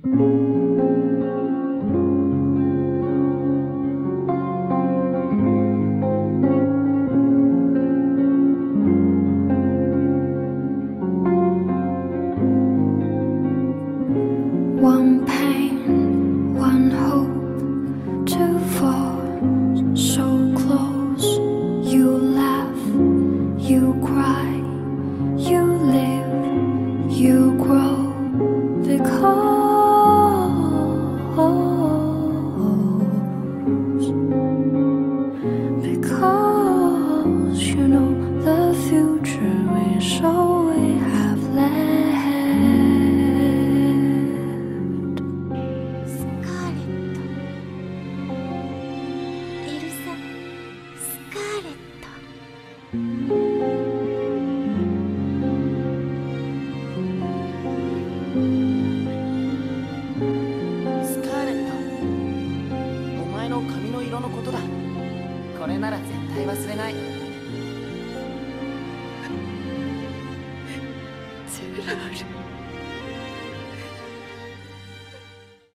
One pain, one hope, two fall so close. You laugh, you cry, you live, you grow. Because you know the future is all we have left.